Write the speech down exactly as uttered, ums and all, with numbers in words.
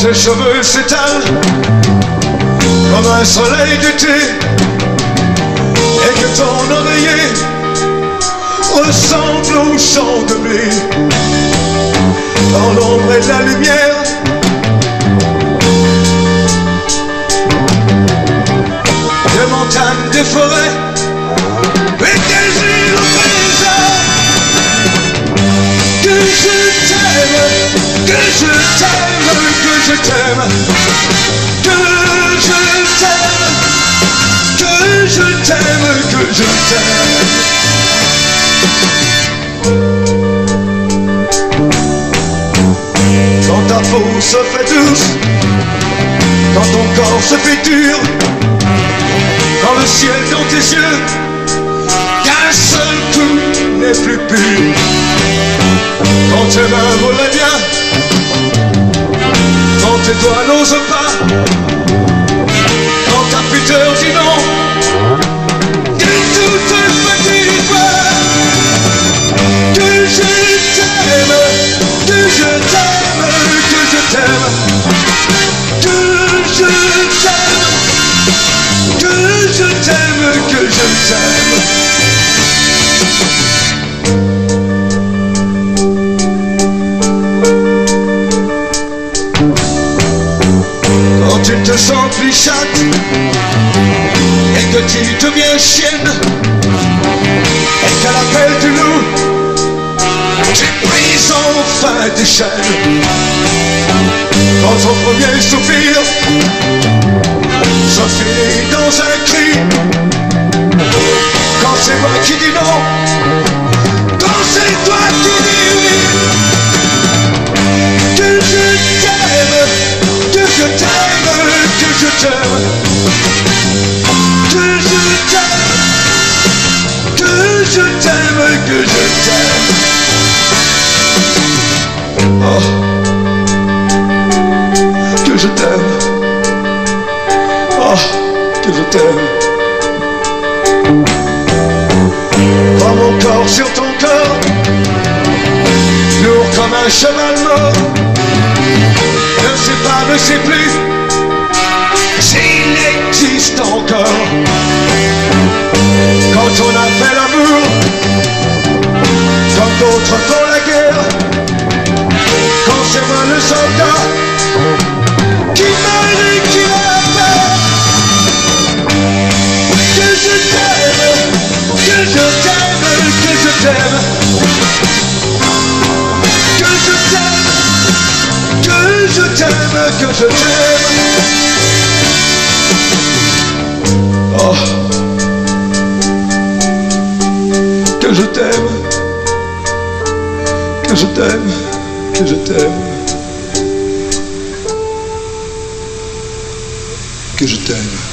tes cheveux s'étalent comme un soleil d'été et que ton oreiller ressemble au champ de blé. Dans l'ombre et la lumière, des montagnes, des forêts et des îles au paysage. Que je t'aime, que je t'aime, que je t'aime, que je t'aime, que je t'aime, que je t'aime. Quand ta peau se fait douce, quand ton corps se fait dur, quand le ciel dans tes yeux, qu'un seul coup n'est plus pur. Quand tes mains volaient bien, quand tes doigts n'osent pas, quand ta pudeur dit non, et toute petite voix, que je t'aime, que je t'aime, que je t'aime, que je t'aime, que je t'aime, que je t'aime. Quand tu te sens plus chatte et que tu deviens chienne et qu'à l'appel du loup tu brises enfin tes chaînes. Quand ton premier soupir se finit dans un cri, quand c'est moi qui dis non, quand c'est toi qui dis oui, que je t'aime, que je t'aime, que je t'aime, que je t'aime, que je t'aime, que je t'aime. Oh, que je t'aime, oh, que je t'aime. Prends mon corps sur ton corps, lourd comme un cheval mort. Ne sais pas, ne sais plus s'il existe encore. Quand on a fait l'amour, quand d'autres font la guerre, quand c'est moi le soldat qui meurt et qui a peur. Que je t'aime, que je t'aime, que je t'aime, que je t'aime, que je t'aime, que je t'aime. Oh, que je t'aime, que je t'aime, que je t'aime, que je t'aime.